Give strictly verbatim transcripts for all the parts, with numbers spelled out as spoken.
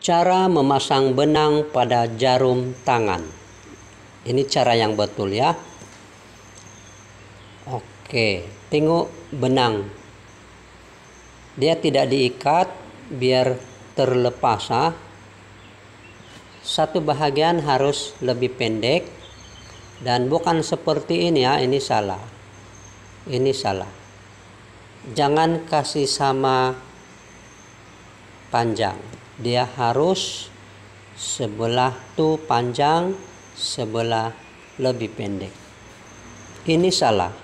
Cara memasang benang pada jarum tangan. Ini cara yang betul ya. Oke, tengok benang. Dia tidak diikat biar terlepas. Ha? Satu bahagian harus lebih pendek dan bukan seperti ini ya, ini salah. Ini salah. Jangan kasih sama panjang. Dia harus sebelah tuh panjang, sebelah lebih pendek. Ini salah.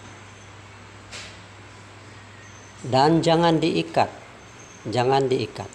Dan jangan diikat. Jangan diikat.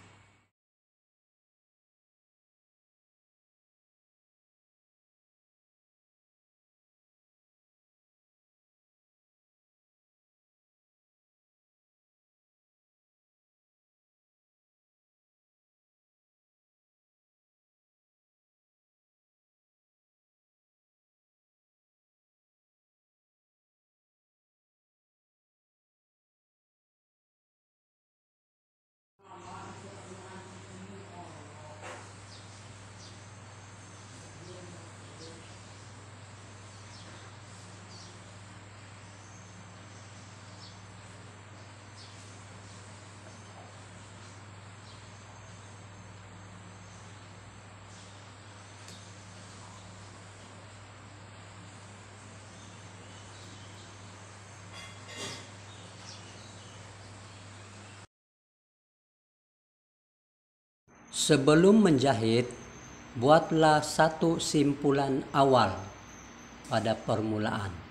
Sebelum menjahit, buatlah satu simpulan awal pada permulaan.